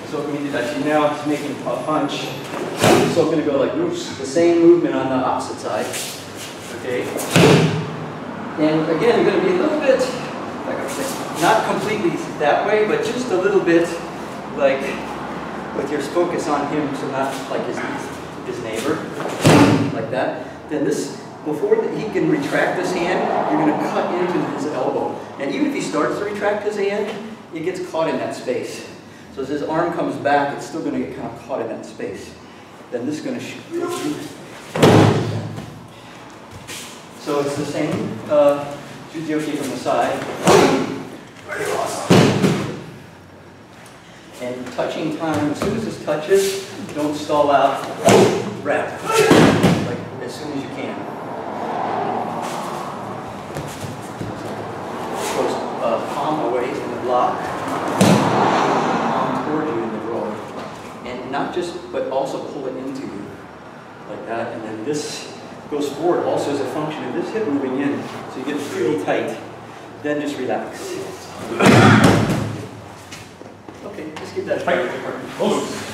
So we did that. Now he's making a punch. So I'm going to go like oops, the same movement on the opposite side. Okay. And again, you're going to be a little bit, like I'm saying, not completely that way, but just a little bit like with your focus on him, so not like his neighbor, like that. Then this, before he can retract his hand, you're going to cut into his elbow. And even if he starts to retract his hand, it gets caught in that space. So as his arm comes back, it's still going to get kind of caught in that space. Then this is going to shoot. So it's the same Jujyoki from the side. And touching time, as soon as this touches, don't stall out, wrap. Like as soon as you can. Goes palm away from the block, palm toward you in the roll. And not just, but also pull it into you, like that. And then this goes forward also as a function of this hip moving in. So you get pretty tight. Then just relax. Okay, just give that a try.